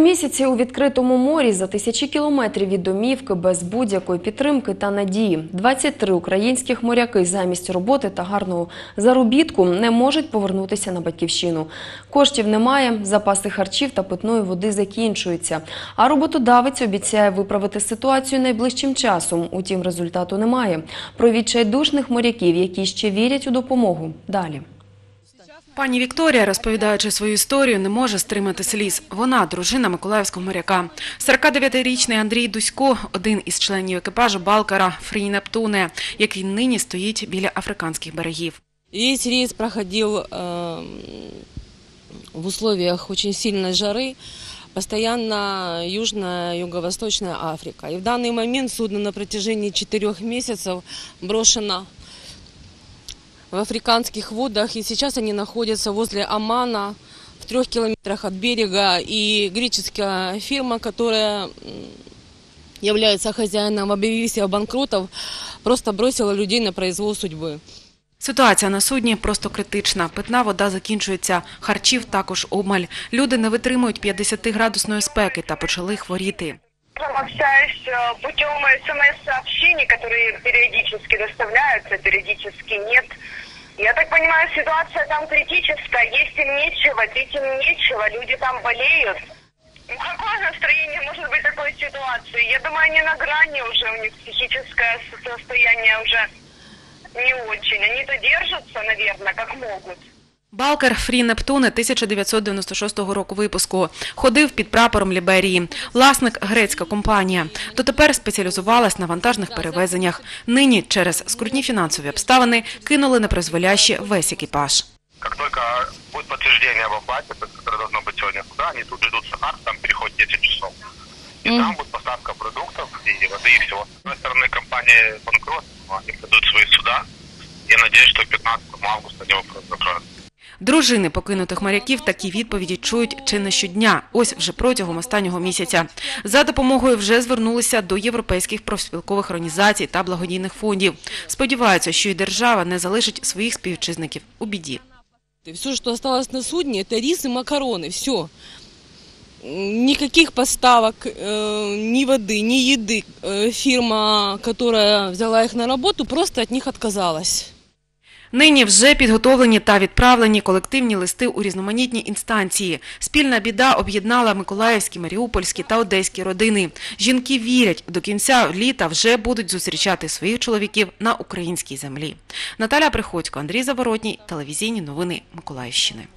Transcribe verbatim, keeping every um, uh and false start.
місяці у відкритому морі за тисячі кілометрів від домівки без будь-якої підтримки та надії. двадцять три українських моряки замість роботи та гарного заробітку не можуть повернутися на батьківщину. Коштів немає, запаси харчів та питної води закінчуються. А роботодавець обіцяє виправити ситуацію найближчим часом. Утім, результату немає. Про відчайдушних моряків, які ще вірять у допомогу. Далі. Пані Вікторія, розповідаючи свою історію, не може стримати сліз. Вона – дружина миколаївського моряка. сорокадев'ятирічний Андрій Дусько – один із членів екіпажу Балкара «Фрі Нептуне», який нині стоїть біля африканських берегів. Весь рейс проходил э, в условиях очень сильной жары, постоянно Южная, Юго-Восточная Африка. И в данный момент судно на протяжении четырех месяцев брошено в африканских водах, и сейчас они находятся возле Омана, в трех километрах от берега, и греческая фирма, которая является хозяином, объявив себя банкротов, просто бросила людей на произвол судьбы. Ситуація на судні просто критична. Питна вода закінчується, харчів також обмаль. Люди не витримують п'ятдесятиградусної спеки та почали хворіти. Общаюсь путем смс-сообщений, которые периодически доставляются, периодически нет. Я так понимаю, ситуация там критическая, есть им нечего, пить им нечего, люди там болеют. Ну, какое настроение может быть такой ситуации? Я думаю, они на грани уже, у них психическое состояние уже не очень. Они-то держатся, наверное, как могут. Балкар «Фрі Нептуне» тисяча дев'ятсот дев'яносто шостого року випуску. Ходив під прапором Ліберії. Власник – грецька компанія. Дотепер спеціалізувалась на вантажних перевезеннях. Нині через скрутні фінансові обставини кинули непризволяще весь екіпаж. Как только будет подтверждение об оплате, которое должно быть сегодня сюда, они тут же идут в Сахар, там переход десять часов. И mm. там будет поставка продуктов и воды, и всего. С одной стороны, компания банкрот, они подают свои суда. Я надеюсь, что п'ятнадцятого августа они вопрос закроют. Дружини покинутих моряків такі відповіді чують чи не щодня, ось вже протягом останнього місяця. За допомогою вже звернулися до європейських профспілкових організацій та благодійних фондів. Сподіваються, що і держава не залишить своїх співвітчизників у біді. Все, що залишилось на судні, це рис і макарони, все. Никаких поставок, ни воды, ни еды. Фирма, которая взяла их на работу, просто от них отказалась. Нині вже підготовлені та відправлені колективні листи у різноманітні інстанції. Спільна біда об'єднала миколаївські, маріупольські та одеські родини. Жінки вірять, до кінця літа вже будуть зустрічати своїх чоловіків на українській землі. Наталя Приходько, Андрій Заворотній, телевізійні новини Миколаївщини.